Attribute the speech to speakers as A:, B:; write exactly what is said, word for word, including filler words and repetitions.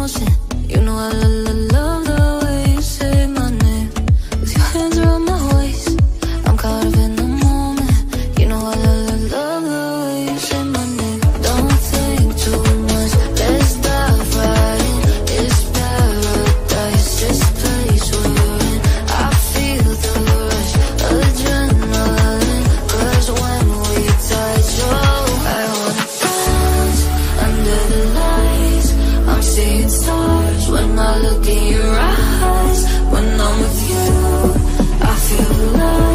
A: motion. You know I lo lo love the way you say my name. With your hands around my waist, I'm caught up in the moment. You know I lo lo love the way you say my name. Don't think too much, let's dive right in. It's paradise, this place we're in. I feel the rush, adrenaline. Cause when we touch, oh, I wanna dance under the lights. I'm seeing stars when I look in your eyes. When I'm with you, I feel alive.